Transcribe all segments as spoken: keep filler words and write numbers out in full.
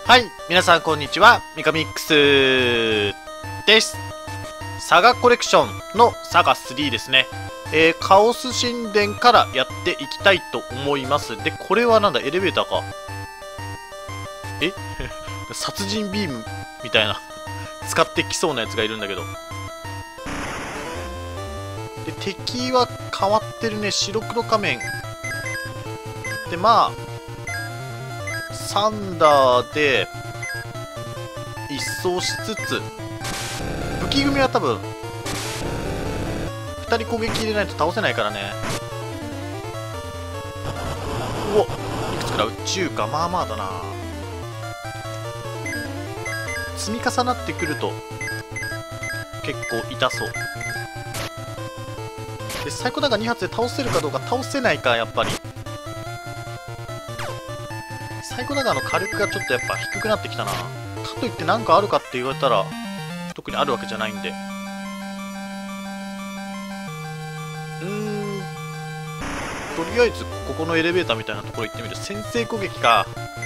はい、皆さんこんにちは、ミカミックスです。サガコレクションのサガスリーですね。えー、カオス神殿からやっていきたいと思います。で、これはなんだ、エレベーターか。え殺人ビームみたいな使ってきそうなやつがいるんだけど。で、敵は変わってるね。白黒仮面。で、まあ、サンダーで一掃しつつ、武器組は多分ふたり攻撃入れないと倒せないからね。おっ、いくつくらうじゅうか。まあまあだな。積み重なってくると結構痛そうで、サイコダガーに発で倒せるかどうか。倒せないか。やっぱりサイコダガーの火力がちょっとやっぱ低くなってきたな。かといって何かあるかって言われたら特にあるわけじゃないんで、うーんとりあえずここのエレベーターみたいなところ行ってみる。先制攻撃か。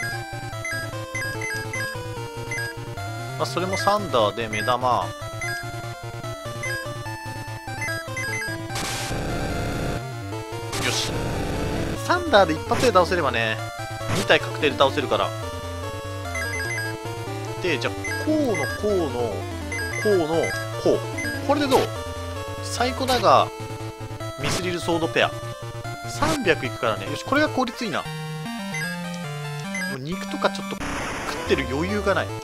まあそれもサンダーで目玉。よし、サンダーで一発で倒せればね、に体確定で倒せるから。で、じゃあこうのこうのこうのこう、これでどう？サイコダガーミスリルソードペアさんびゃくいくからね。よし、これが効率いいな。もう肉とかちょっと食ってる余裕がない。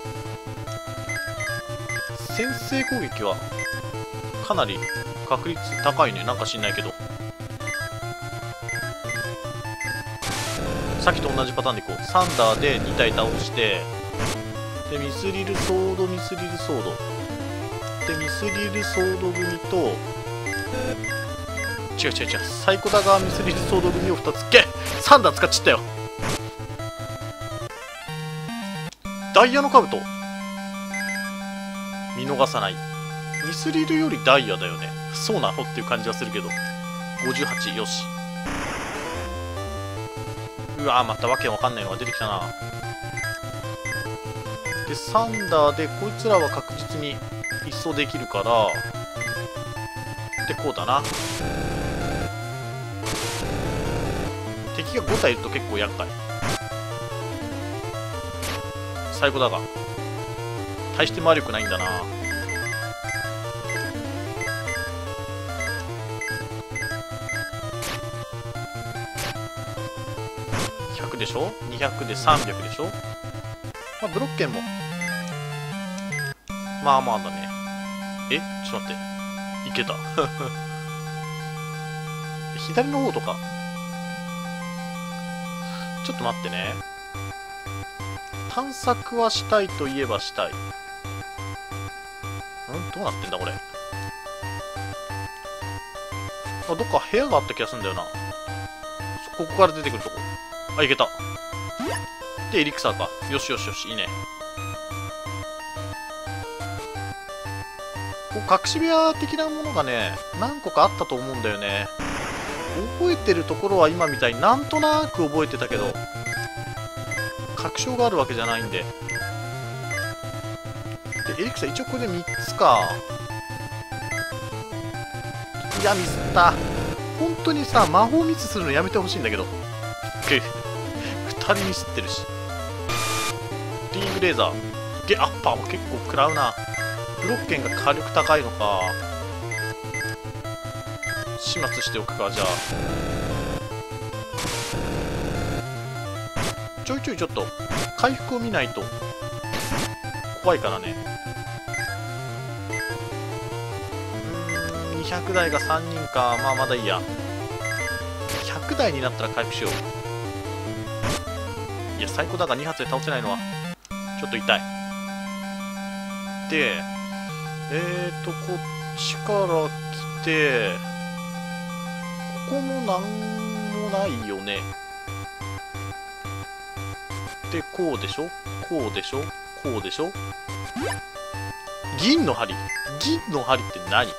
先制攻撃はかなり確率高いね。なんか知んないけど、さっきと同じパターンでいこう。サンダーでに体倒して、でミスリルソードミスリルソードでミスリルソード組と、違う違う違う、サイコダガーミスリルソード組をふたつ。けサンダー使っちゃったよ。ダイヤの兜見逃さない。ミスリルよりダイヤだよね。そうなのっていう感じはするけど。ごじゅうはち。よし。うわー、またわけわかんないのが出てきたな。でサンダーでこいつらは確実に一掃できるから、でこうだな。敵がご体いると結構厄介。サイコダガー大して魔力ないんだな。ひゃくでしょ、にひゃくでさんびゃくでしょ。まあブロッケンもまあまあだね。え、ちょっと待って、いけた左の方とかちょっと待ってね。探索はしたいといえばしたい。ん、どうなってんだこれ。あ、どっか部屋があった気がするんだよな。ここから出てくるとこ。あ、いけた。でエリクサーか。よしよしよし、いいね。こう隠し部屋的なものがね何個かあったと思うんだよね。覚えてるところは今みたいになんとなく覚えてたけど、確証があるわけじゃないんで。でエリクサー一応これでみっつか。いやミスった。本当にさ、魔法ミスするのやめてほしいんだけど。ふたりミスってるし。リーグレーザーゲアッパーも結構食らうな。ブロッケンが火力高いのか。始末しておくか。じゃあちょいちょいちょっと回復を見ないと怖いからね。うーんにひゃく台がさんにんか。まあまだいいや。ひゃく台になったら回復しよう。いやサイコダガーに発で倒せないのはちょっと痛い。でえーとこっちから来て、ここもなんもないよね。でこうでしょ、こうでしょ、こうでしょ。銀の針、銀の針って何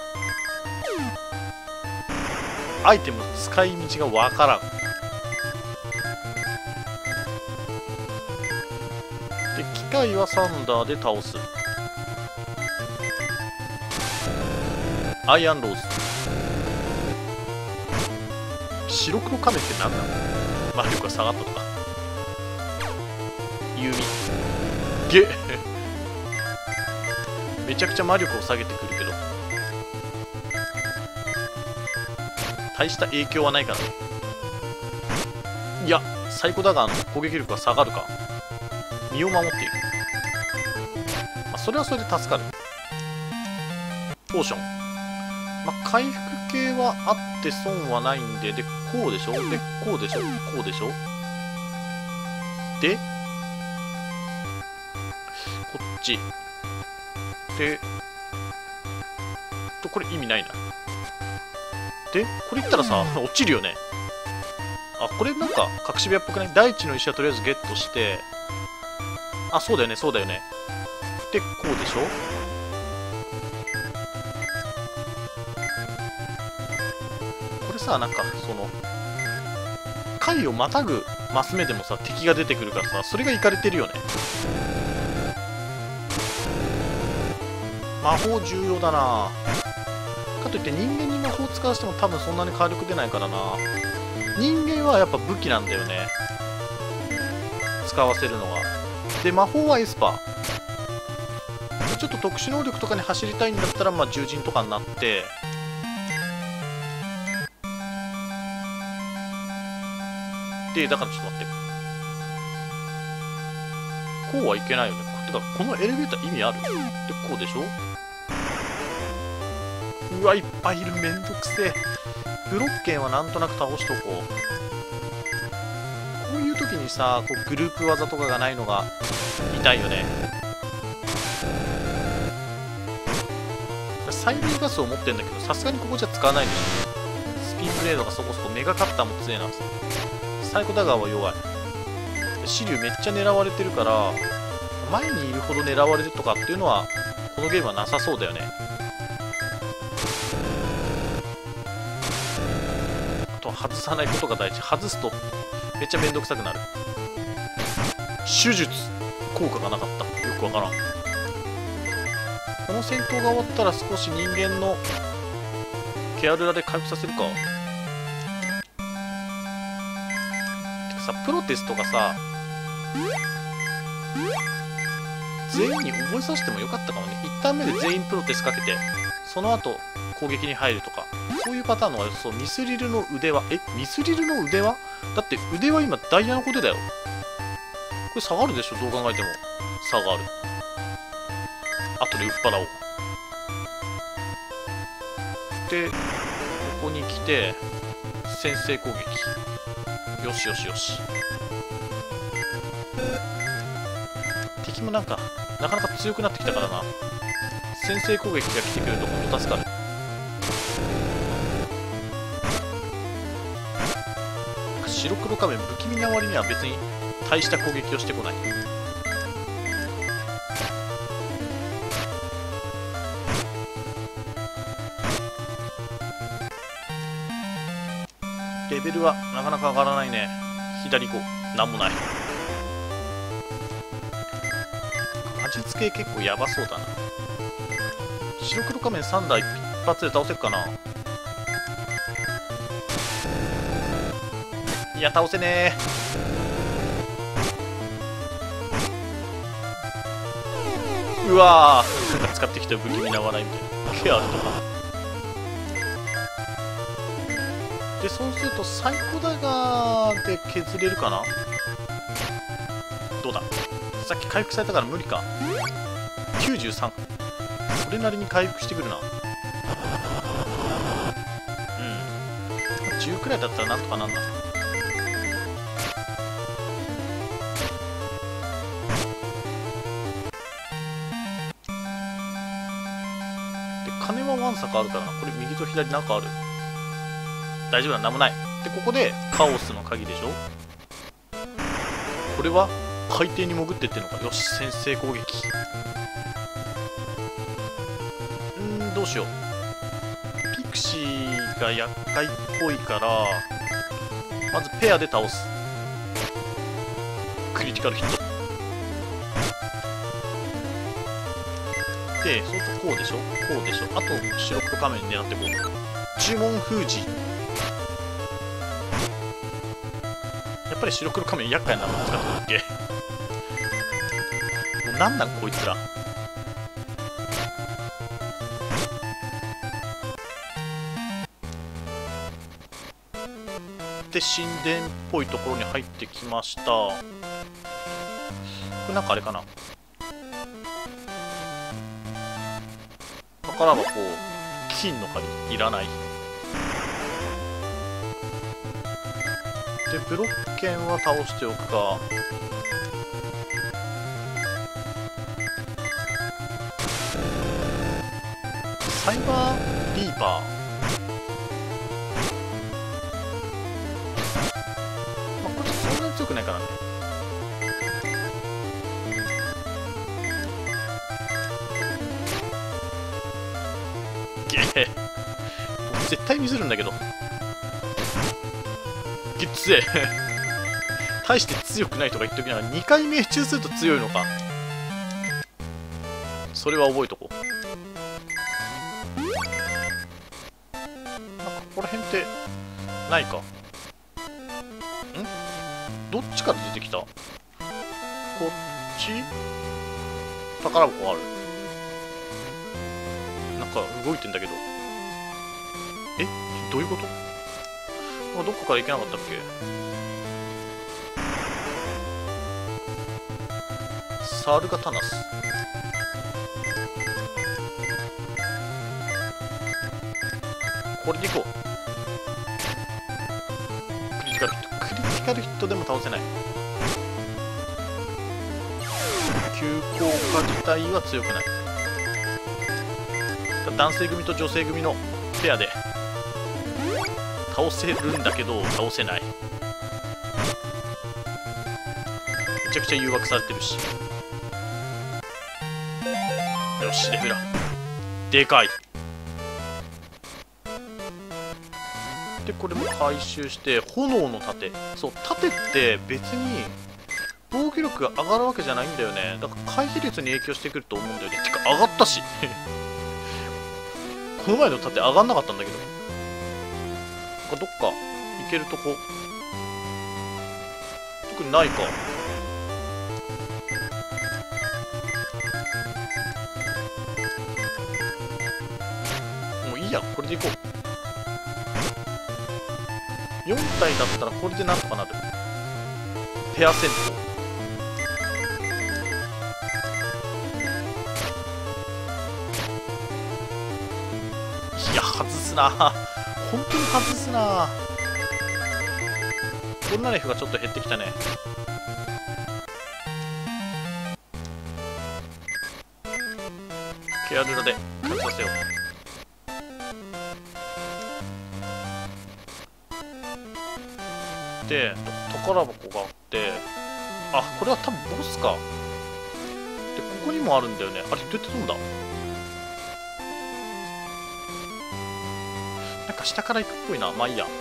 アイテムの使い道がわからん。で回はサンダーで倒す。アイアンローズ。白黒亀って何なの？魔力が下がったとか。弓。ゲめちゃくちゃ魔力を下げてくるけど大した影響はないからね。いや、サイコダガーの攻撃力が下がるか。身を守っている。まあ、それはそれで助かる。ポーション。まあ、回復系はあって損はないんで、で、こうでしょ？で、こうでしょ？こうでしょ？で、こっち。で、と、これ意味ないな。で、これ言ったらさ、落ちるよね。あ、これなんか隠し部屋っぽくない？大地の石はとりあえずゲットして、あ、そうだよね、そうだよね。で、こうでしょ？これさ、なんか、その、回をまたぐマス目でもさ、敵が出てくるからさ、それがいかれてるよね。魔法重要だな。かといって人間に魔法使わせても多分そんなに火力出ないからな。人間はやっぱ武器なんだよね、使わせるのが。で、魔法はエスパー。ちょっと特殊能力とかに走りたいんだったら、まあ獣人とかになって、で、だからちょっと待って、こうはいけないよね。てかこのエレベーター意味ある？で、こうでしょ。うわ、いっぱいいる。めんどくせえ。ブロッケンはなんとなく倒しとこう。こういう時にさ、こうグループ技とかがないのが痛いよね。催涙ガスを持ってんだけど、さすがにここじゃ使わないでしょ。スピンブレードがそこそこ、メガカッターも強いなんですよ。サイコダガーは弱い。シリュウめっちゃ狙われてるから、前にいるほど狙われるとかっていうのはこのゲームはなさそうだよね。あとは外さないことが大事。外すとめっちゃめんどくさくなる。手術効果がなかった。よくわからん。この戦闘が終わったら少し人間のケアルラで回復させるか。てかさ、プロテストがさ、全員に覚えさせてもよかったかもね。いちターン目で全員プロテスかけて、その後攻撃に入るとか、そういうパターンのが良さそう。ミスリルの腕輪。え、ミスリルの腕輪？だって腕輪今ダイヤのことだよ。これ下がるでしょ、どう考えても。下がる。後で売っ払おう。で、ここに来て、先制攻撃。よしよしよし。敵もなんか、なかなか強くなってきたからな。先制攻撃が来てくれるとほんと助かる。白黒仮面不気味な割には別に大した攻撃をしてこない。レベルはなかなか上がらないね。左行こう。なんもない。魔術系結構ヤバそうだな。白黒仮面さんだい一発で倒せるかな。いや、倒せねー。うわー、なんか使ってきた不気味な笑いみたいな。ケアルとかで、そうするとサイコダガーで削れるかな。どうだ、さっき回復されたから無理か。きゅうじゅうさん、それなりに回復してくるな。うん、じゅうくらいだったらなんとかなんだ。金はわんさかあるからな。これ右と左なんかある？大丈夫だ、なんもない。で、ここでカオスの鍵でしょ。これは海底に潜ってってんのか。よし、先制攻撃。うーん、どうしよう。ピクシーが厄介っぽいから、まずペアで倒す。クリティカルヒット。 で、そうするとこうでしょ、こうでしょ。あと白黒仮面狙ってこう。呪文封じ。やっぱり白黒仮面厄介なの使ってたっけ。もうなんなんこいつら。で神殿っぽいところに入ってきました。これなんかあれかな、宝箱金の針いらない。でブロッケンは倒しておくか。サイバーリーパー、まあ、これそんなに強くないからね。ゲー、僕絶対ミスるんだけど。ゲッツえ大して強くないとか言っときながらにかい命中すると強いのか。それは覚えとこう。なんかここら辺ってないか。ん、どっちから出てきた？こっち？宝箱ある。なんか動いてんだけど。え？どういうこと？あ、どっかから行けなかったっけ？サルガタナス。これでいこう。クリティカルヒット。クリティカルヒットでも倒せない。急降下自体は強くない。男性組と女性組のペアで倒せるんだけど倒せない。めちゃくちゃ誘惑されてるし。よし、レベラでかい。でこれも回収して、炎の盾。そう、盾って別に防御力が上がるわけじゃないんだよね。だから回避率に影響してくると思うんだよね。てか上がったしこの前の盾上がんなかったんだけど。どっか行けるとこ特にないか。もういいや、これでいこう。よん体だったらこれでなんとかなる。ペア戦闘。いや外すな本当に外すな。ゴルナレフがちょっと減ってきたね。ケアルラで勝ちさせよう。で宝箱があって、あ、これは多分ボスか。でここにもあるんだよね。あれどうやって飛んだ？なんか下から行くっぽいな。まあいいや。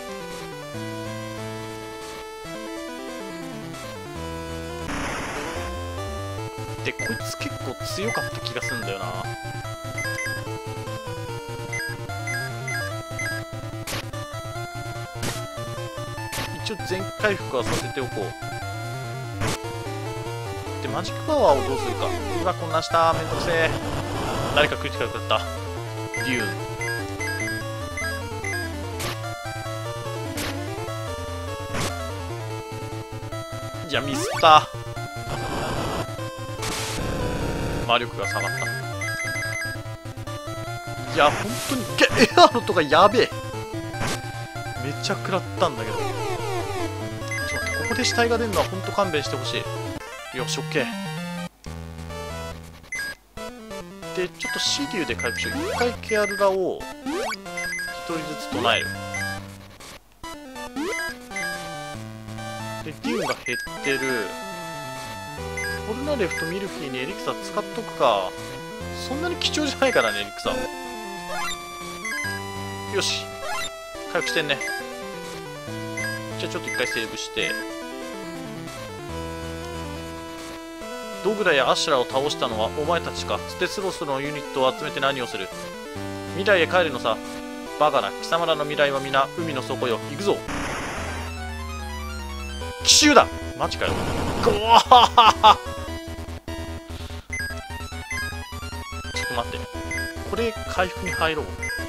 でこいつ結構強かった気がするんだよな。一応全回復はさせておこう。でマジックパワーをどうするか。うわ、こんなんしためんどくせえ。誰かクリティカルだった。デューン。いやミスった。魔力が下がった。いや本当にエアロとかやべえ。めちゃ食らったんだけど。ちょっと待って、ここで死体が出るのは本当勘弁してほしい。よし OK でちょっとシリュウで回復しよう。一回ケアルラを一人ずつ唱える。でデューンが減ってる。ポルナレフとミルフィーにエリクサ使っとくか。そんなに貴重じゃないからねエリクサ。よし回復してんね。じゃあちょっと一回セーブして、 ドグラやアシュラを倒したのはお前たちか。ステスロスのユニットを集めて何をする？未来へ帰るのさ。バカな。貴様らの未来は皆海の底よ。行くぞ。奇襲だ。マジかよ。ごわーちょっと待って。これ回復に入ろう。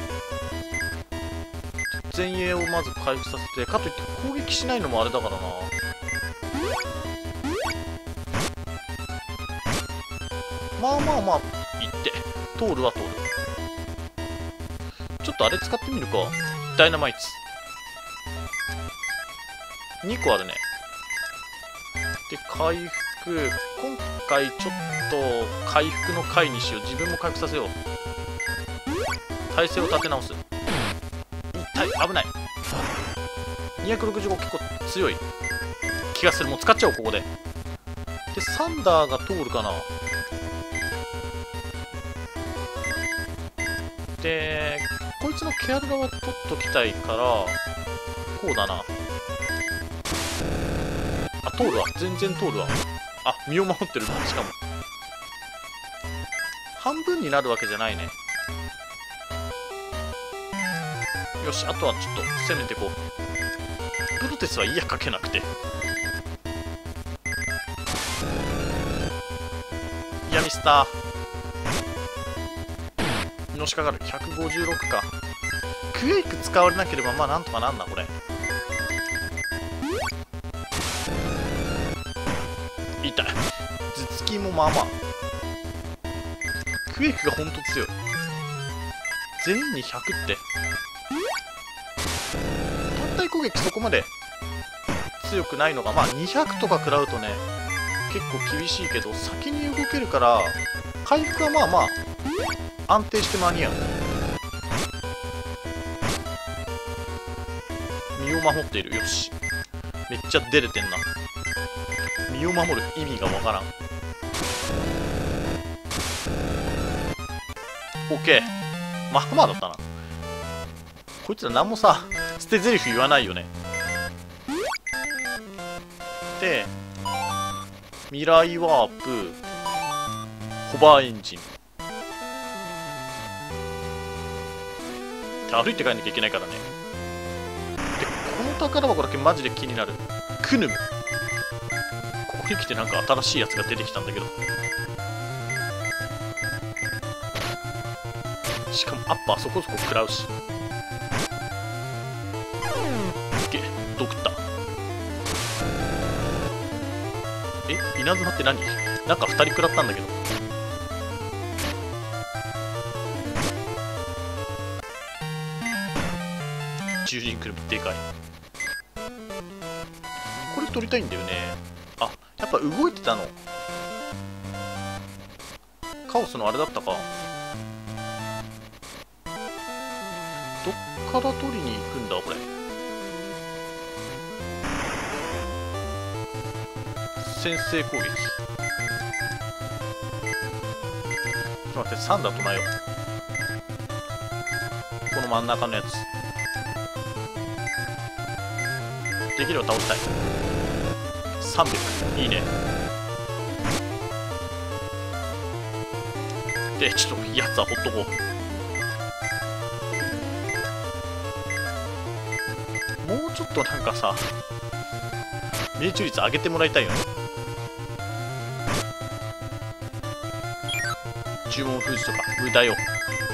前衛をまず回復させて、かといって攻撃しないのもあれだからな。まあまあまあいって通るは通る。ちょっとあれ使ってみるか。ダイナマイツにこあるね。で回復、今回ちょっと回復の回にしよう。自分も回復させよう。体勢を立て直す。痛い、危ない。にひゃくろくじゅうご結構強い気がする。もう使っちゃおうここで。でサンダーが通るかな。でこいつのケアルガは取っときたいからこうだな。あ、通るわ。全然通るわ。あ、身を守ってる。しかも半分になるわけじゃないね。よし、あとはちょっと攻めていこう。プロテスはいいや、かけなくて。いやミスターのしかかる。ひゃくごじゅうろくか。クエイク使われなければまあなんとかなんな。これ痛い。頭突きもまあまあ。クエイクがほんと強い。全員にひゃくって単体攻撃そこまで強くないのが、まあにひゃくとか食らうとね結構厳しいけど、先に動けるから回復はまあまあ安定して間に合う。身を守っている。よし、めっちゃ出れてんな。身を守る意味がわからん。オッケー、まあまあだったな。こいつら何もさ捨て台詞言わないよね。で未来ワープ、ホバーエンジンって歩いて帰んなきゃいけないからね。でこの宝箱だけマジで気になる。クヌム、ここに来てなんか新しいやつが出てきたんだけど、しかもアッパーそこそこ食らうし。オッケー、毒った。え、稲妻って何？なんかふたり食らったんだけど。獣人クルミでかい。これ取りたいんだよね。あ、やっぱ動いてたのカオスのあれだったか。どっから取りに行くんだこれ。先制攻撃。ちょっと待って、さんだとなよ。この真ん中のやつできれば倒したい。さんびゃくいいね。でちょっとやつはほっとこう。もうちょっとなんかさ命中率上げてもらいたいよね。呪文封じとか無駄よ。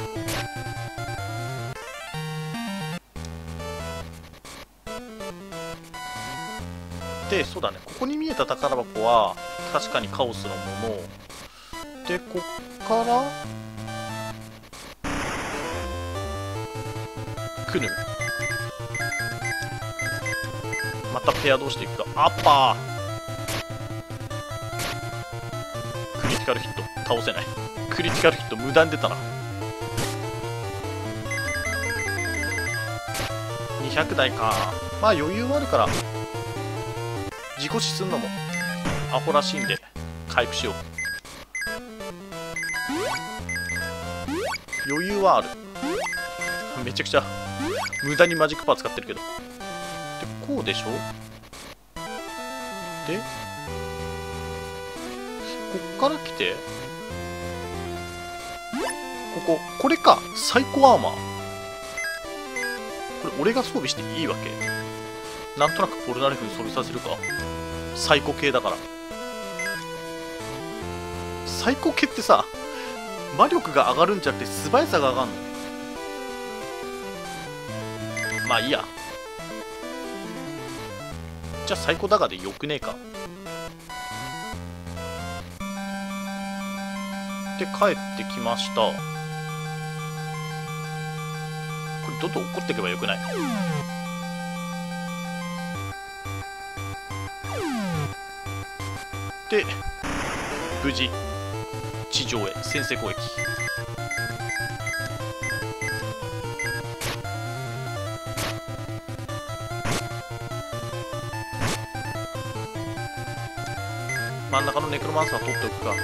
でそうだね、ここに見えた宝箱は確かにカオスのもので、こっからクヌム、またペア同士でいくか。アッパークリティカルヒット倒せない。クリティカルヒット無駄に出たな。にひゃくだいか。まあ余裕あるから自己死すんのもアホらしいんで回復しよう。余裕はある。めちゃくちゃ無駄にマジックパー使ってるけど。でこうでしょ。でこっから来て、ここ、これか。サイコアーマー。これ、俺が装備していいわけ？なんとなくポルナレフに装備させるか。サイコ系だから。サイコ系ってさ、魔力が上がるんじゃなくて素早さが上がるの。まあいいや。じゃあサイコダガでよくねえか。で帰ってきました。これどんどん怒っていけばよくない？で無事地上へ先制攻撃。真ん中のネクロマンサー取っておくか。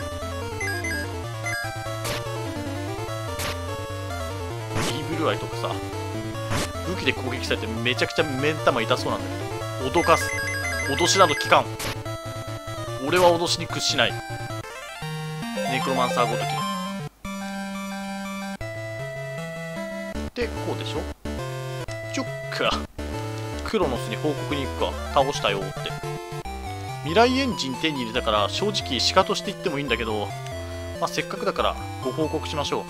イーブルアイとかさ、武器で攻撃されてめちゃくちゃ目ん玉痛そうなんだけど、脅かす、脅しなど効かん。俺は脅しに屈しない。ネクロマンサーごときでこうでしょ。チョッカクロノスに報告に行くか。倒したよって。未来エンジン手に入れたから正直シカとして言ってもいいんだけど、まあ、せっかくだからご報告しましょう。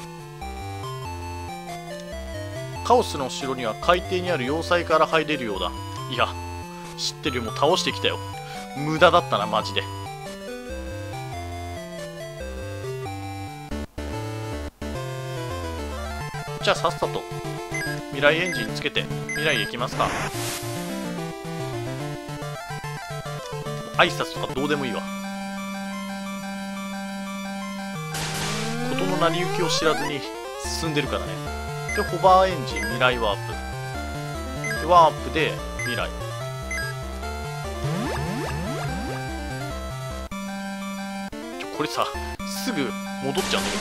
カオスの城には海底にある要塞から入れるようだ。いや知ってるよ、もう倒してきたよ。無駄だったなマジで。じゃあさっさと未来エンジンつけて未来へ行きますか。挨拶とかどうでもいいわ。事の成り行きを知らずに進んでるからね。でホバーエンジン未来ワープでワープで未来。ちょこれさすぐ戻っちゃうんだけ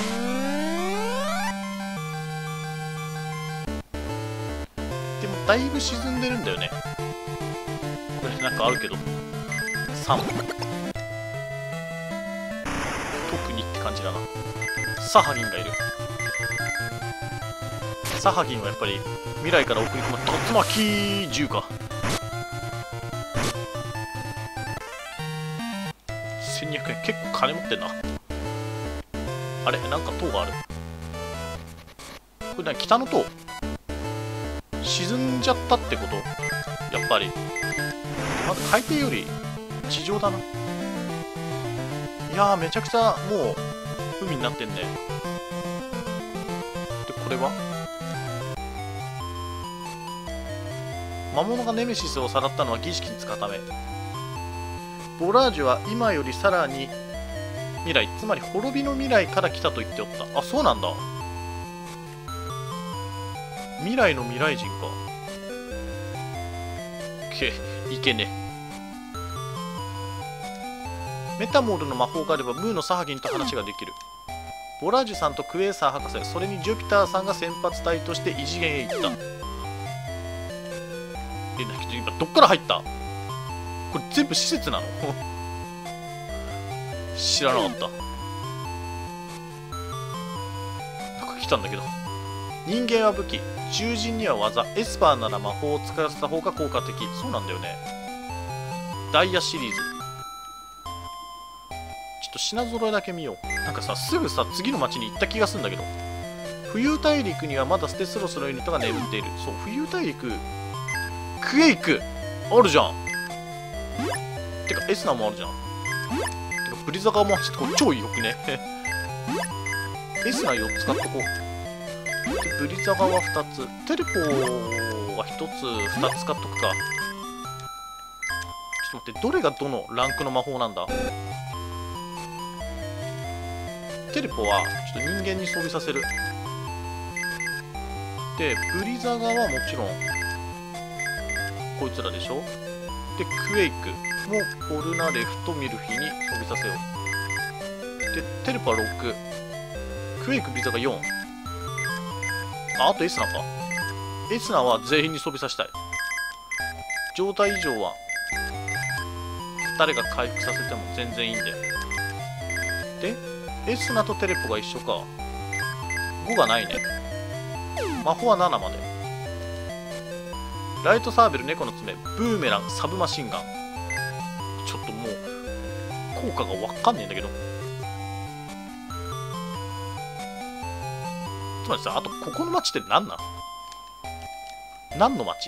ど。でもだいぶ沈んでるんだよね。これなんかあるけどさん特にって感じだな。サハギンがいる。サハギンはやっぱり未来から送り込む竜巻銃か。せんにひゃくえん結構金持ってんな。あれなんか塔がある。これ何、北の塔沈んじゃったってこと？やっぱりまず海底より地上だな。いやーめちゃくちゃもう海になってんね。でこれは魔物がネメシスをさらったのは儀式に使うため。ボラージュは今よりさらに未来、つまり滅びの未来から来たと言っておった。あ、そうなんだ。未来の未来人か。けいけね。メタモールの魔法があればムーのサハギンと話ができる。ボラージュさんとクエーサー博士、それにジュピターさんが先発隊として異次元へ行った。え、なに今どっから入った？これ全部施設なの？知らなかった。なんか来たんだけど。人間は武器、獣人には技、エスパーなら魔法を使わせた方が効果的。そうなんだよね。ダイヤシリーズ。ちょっと品揃えだけ見よう。なんかさ、すぐさ、次の町に行った気がするんだけど。浮遊大陸にはまだステスロスのユニットが眠っている。そう、浮遊大陸。クエイクあるじゃん。てか、エスナもあるじゃん。てか、ブリザガーもちょっとこれ超よくね。エスナよっつ使っとこう。で、ブリザガーはふたつ。テレポはひとつ、ふたつ使っとくか。ちょっと待って、どれがどのランクの魔法なんだ？テレポはちょっと人間に装備させる。で、ブリザガーはもちろんこいつらでしょ。で、クエイクもポルナレフとミルフィに装備させよう。で、テレポはろく、クエイク、ブリザガーよん。あ、あとエスナか。エスナは全員に装備させたい。状態異常は誰が回復させても全然いいんで。 でエスナとテレポが一緒か。ごがないね。魔法はななまで。ライトサーベル、猫の爪、ブーメラン、サブマシンガン。ちょっともう効果がわかんねえんだけど。つまりさ、あとここの町って何なの？何の町？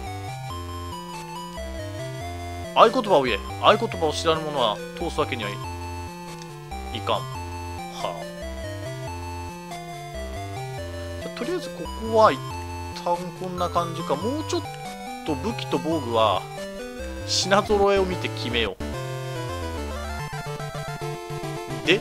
合言葉を言え。合言葉を知らぬ者は通すわけにはいいかん。はあ。じゃあとりあえずここは一旦こんな感じか。もうちょっと武器と防具は品揃えを見て決めよう。で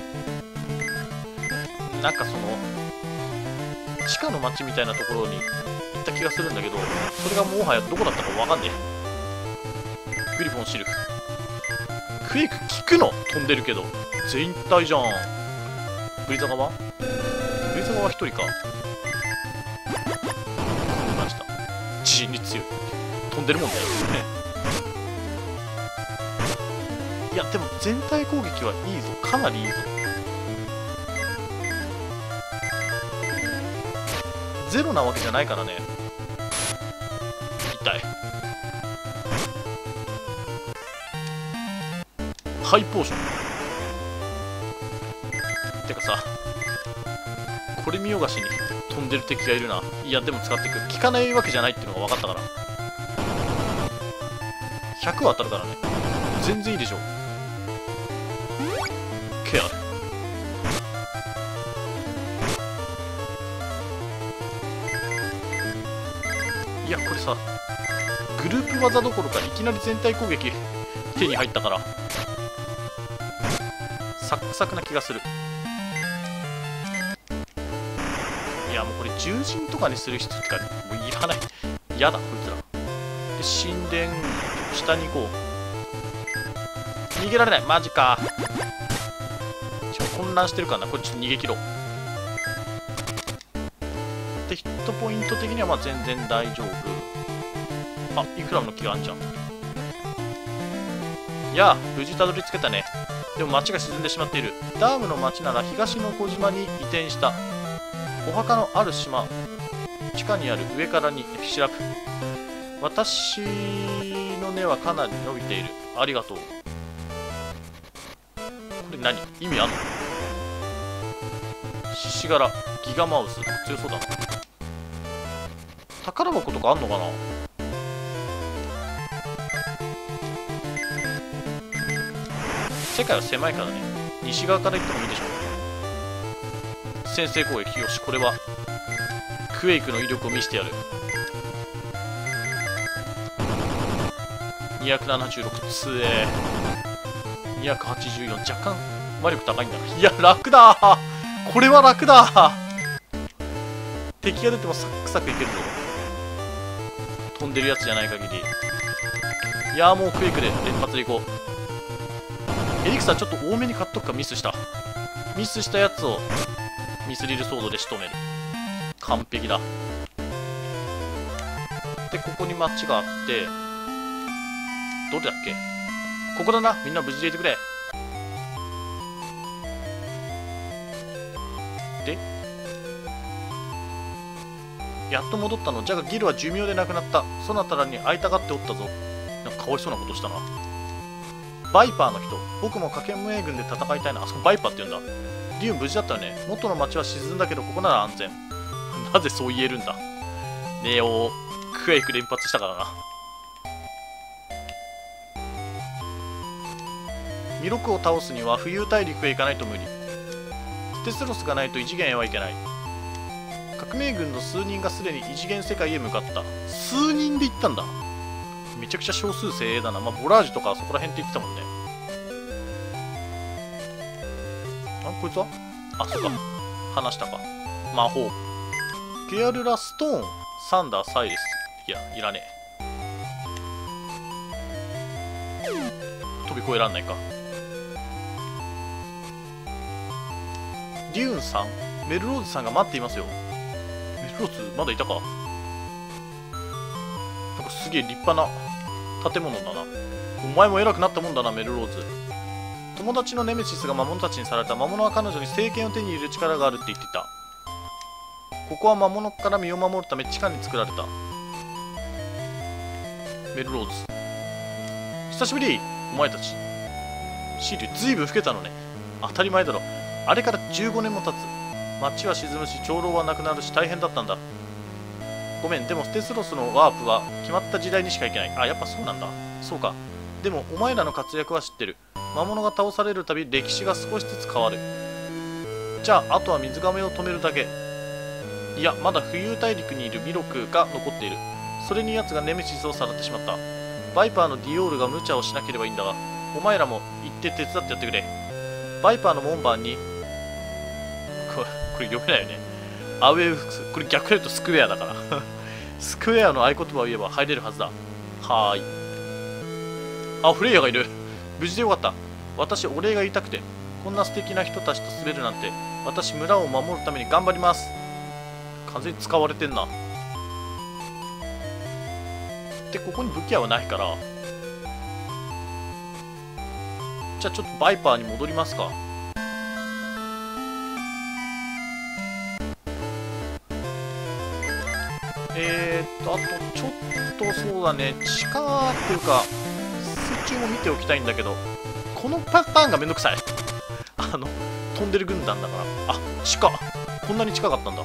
なんかその地下の町みたいなところに行った気がするんだけど、それがもはやどこだったかわかんねえ。グリフォンシルク。クエイク効くの？飛んでるけど全体じゃん。ブリザ側？ブリザ側一人か。マジだ。自信に強い。飛んでるもんだよね。いやでも全体攻撃はいいぞ。かなりいいぞ。ゼロなわけじゃないからね。痛い。ハイポーション。てかさ、これ見よがしに飛んでる敵がいるな。いやでも使っていく。効かないわけじゃないっていうのが分かったから。ひゃくは当たるからね。全然いいでしょ。ケア。いやこれさ、グループ技どころかいきなり全体攻撃手に入ったからサックサクな気がする。いやもうこれ獣人とかにする人とかもういらない。やだこいつら。で神殿下に行こう。逃げられない。マジか。ちょっと混乱してるかな。これちょっと逃げ切ろう。でヒットポイント的にはまあ全然大丈夫。あ、イクラムの気があんじゃん。いや無事たどり着けたね。でも町が沈んでしまっている。ダームの町なら東の小島に移転した。お墓のある島、地下にある上からに調べ。私の根はかなり伸びている。ありがとう。これ何？意味あんの？獅子柄、ギガマウス。強そうだな。宝箱とかあんのかな？世界は狭いからね。西側から行ってもいいでしょう。先制攻撃。よし、これはクエイクの威力を見せてやる。にひゃくななじゅうろくつえにひゃくはちじゅうよん。若干魔力高いんだ。いや楽だー。これは楽だー。敵が出てもサックサクいけるぞ。飛んでるやつじゃない限り。いやーもうクエイクで連発でいこう。エリクサーちょっと多めに買っとくか。ミスしたミスしたやつをミスリルソードで仕留める。完璧だ。でここにマッチがあって、どれだっけ？ここだな。みんな無事でいてくれ。でやっと戻ったの。じゃがギルは寿命で亡くなった。そなたらに会いたがっておったぞ。なんかかわいそうなことしたな。バイパーの人。僕も掛け名軍で戦いたいな。あそこバイパーって言うんだ。リュウン無事だったよね。元の町は沈んだけどここなら安全。なぜそう言えるんだ。ネオクエイク連発したからな。ミロクを倒すには浮遊大陸へ行かないと無理。テスロスがないと異次元へは行けない。革命軍の数人がすでに異次元世界へ向かった。数人で行ったんだ。めちゃくちゃ少数精鋭だな。まあボラージュとかそこら辺って言ってたもんね。あ、こいつはあ、そっか。話したか。魔法。ゲアルラ、ストーン、サンダー、サイレス。いや、いらねえ。飛び越えらんないか。リュウンさん、メルローズさんが待っていますよ。メルローズ、まだいたか。なんかすげえ立派な建物だな。お前も偉くなったもんだな、メルローズ。 友達のネメシスが魔物たちにされた。魔物は彼女に聖剣を手に入れる力があるって言っていた。ここは魔物から身を守るため地下に作られた。メルローズ、久しぶり。お前たちシールずいぶん老けたのね。当たり前だろ、あれからじゅうごねんも経つ。街は沈むし長老はなくなるし大変だったんだ。ごめん、でもステスロスのワープは決まった時代にしか行けない。あ、やっぱそうなんだ。そうか。でもお前らの活躍は知ってる。魔物が倒されるたび歴史が少しずつ変わる。じゃああとは水亀を止めるだけ。いや、まだ浮遊大陸にいるミロクが残っている。それに奴がネメシスをさらってしまった。バイパーのディオールが無茶をしなければいいんだが、お前らも行って手伝ってやってくれ。バイパーの門番にこれ、これ読めないよね。アウェイフックス、これ逆に言うとスクエアだからスクエアの合言葉を言えば入れるはずだ。はーい。あ、フレイヤがいる。無事でよかった。私、お礼が言いたくて。こんな素敵な人たちと滑るなんて。私、村を守るために頑張ります。完全に使われてんな。で、ここに武器屋はないから。じゃあちょっとバイパーに戻りますか。えーっと、あとちょっとそうだね、地下っていうか、水中も見ておきたいんだけど、このパターンがめんどくさい。あの、飛んでる軍団だから。あ、地下。こんなに近かったんだ。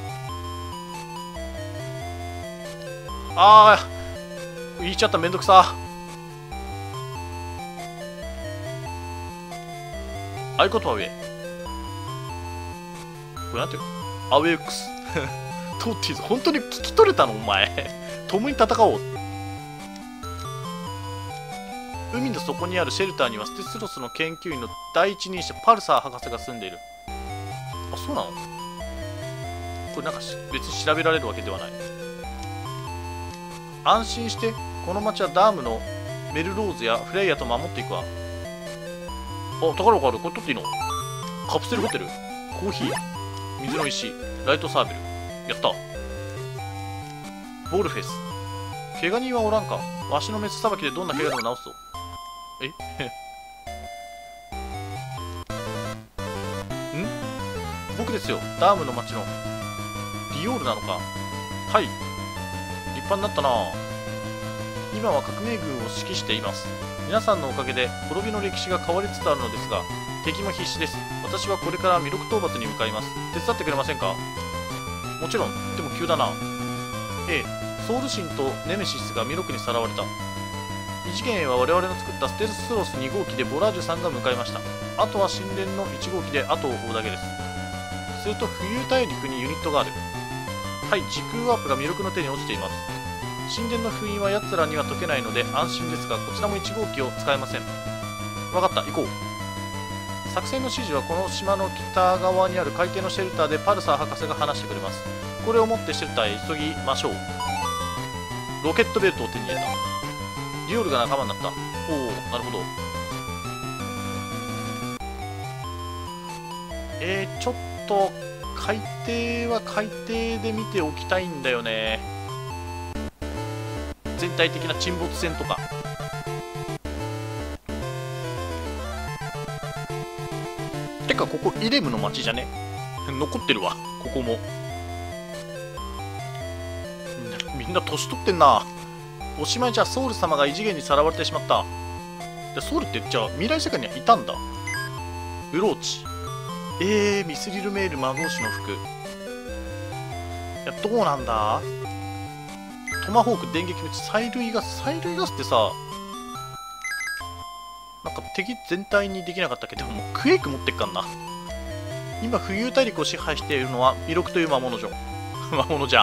あー、言っちゃった、めんどくさ。合言葉上。これなんていうの？アウェイックス。トッティーズ、本当に聞き取れたのお前。共に戦おう。海の底にあるシェルターにはステスロスの研究員の第一人者パルサー博士が住んでいる。あ、そうなの？これなんか別に調べられるわけではない。安心して、この町はダームのメルローズやフレイヤと守っていくわ。あ、宝がある。これ取っていいの？カプセルホテル、コーヒー、水の石、ライトサーベル。やった。ボールフェス。怪我人はおらんか。わしのメスさばきでどんな怪我でも治すぞ。えん僕ですよ。ダームの町のディオールなのか。はい。立派になったな。今は革命軍を指揮しています。皆さんのおかげで滅びの歴史が変わりつつあるのですが、敵も必死です。私はこれから弥勒討伐に向かいます。手伝ってくれませんか？もちろん。でも急だな。ええ、ソウル神とネメシスが弥勒にさらわれた。異次元へは我々の作ったステルスロスに号機でボラージュさんが向かいました。あとは神殿のいち号機で後を追うだけです。すると浮遊大陸にユニットがある。はい、時空ワープが弥勒の手に落ちています。神殿の封印は奴らには解けないので安心ですが、こちらもいち号機を使えません。分かった、行こう。作戦の指示はこの島の北側にある海底のシェルターでパルサー博士が話してくれます。これを持ってシェルターへ急ぎましょう。ロケットベルトを手に入れた。ディオールが仲間になった。おお、なるほど。えー、ちょっと海底は海底で見ておきたいんだよね。全体的な沈没船とか。てかここイレムの町じゃね？残ってるわ、ここも。みんな年取ってんな。おしまいじゃ。ソウル様が異次元にさらわれてしまった。でソウルってじゃあ未来世界にはいたんだ。ブローチ。えー、ミスリルメール魔導士の服。いや、どうなんだ。トマホーク、電撃撃ち、催涙ガス。催涙ガスってさ、なんか敵全体にできなかったけど、もうクエイク持ってっかんな。今浮遊大陸を支配しているのは弥勒という魔物じゃ魔物じゃ。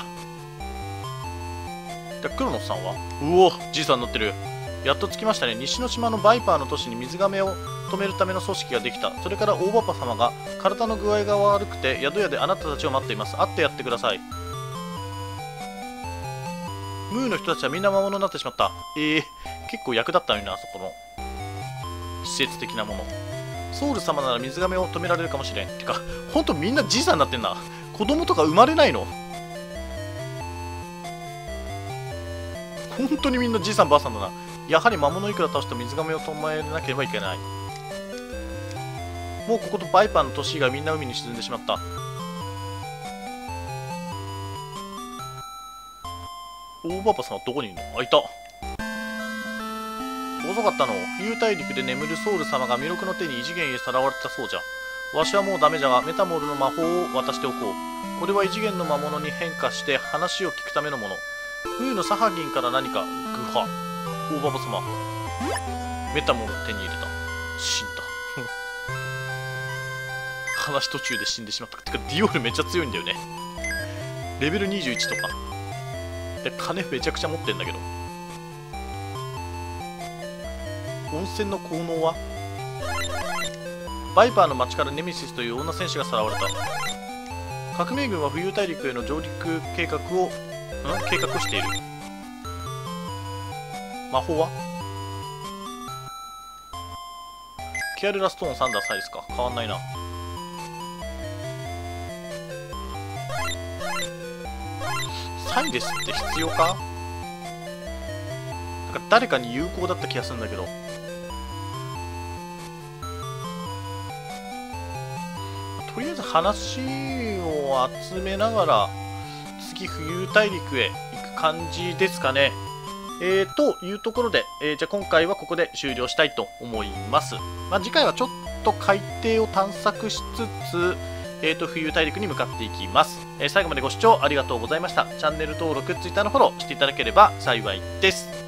でクロノスさんは、うお、じいさんになってる。やっと着きましたね。西の島のバイパーの都市に水亀を止めるための組織ができた。それから大パパ様が体の具合が悪くて宿屋であなたたちを待っています。会ってやってください。ムーの人たちはみんな魔物になってしまった。えー、結構役立ったのにな、あそこの施設的なもの。ソウル様なら水亀を止められるかもしれん。てか、ほんとみんなじいさんになってんな。子供とか生まれないの？本当にみんなじいさんばあさんだな。やはり魔物いくら倒しても水亀を止めなければいけない。 もうこことバイパーの都市がみんな海に沈んでしまった。大ババさんはどこにいるの？あ、いた。遅かったの。浮遊大陸で眠るソウル様が弥勒の手に異次元へさらわれたそうじゃ。わしはもうダメじゃが、メタモルの魔法を渡しておこう。これは異次元の魔物に変化して話を聞くためのもの。冬のサハギンから何か。グハ。大ババ様。メタモルを手に入れた。死んだ。話途中で死んでしまった。てか、ディオールめっちゃ強いんだよね。レベルにじゅういちとか。で、金めちゃくちゃ持ってんだけど。温泉の効能は？バイパーの町からネメシスという女戦士がさらわれた。革命軍は浮遊大陸への上陸計画を、ん計画をしている。魔法は？キアルラストーンサンダーサイですか。変わんないな。サイレスって必要か？なんか誰かに有効だった気がするんだけど。とりあえず話を集めながら次浮遊大陸へ行く感じですかね。えー、というところで、えー、じゃあ今回はここで終了したいと思います。まあ、次回はちょっと海底を探索しつつ、えー、と浮遊大陸に向かっていきます。えー、最後までご視聴ありがとうございました。チャンネル登録、Twitter のフォローしていただければ幸いです。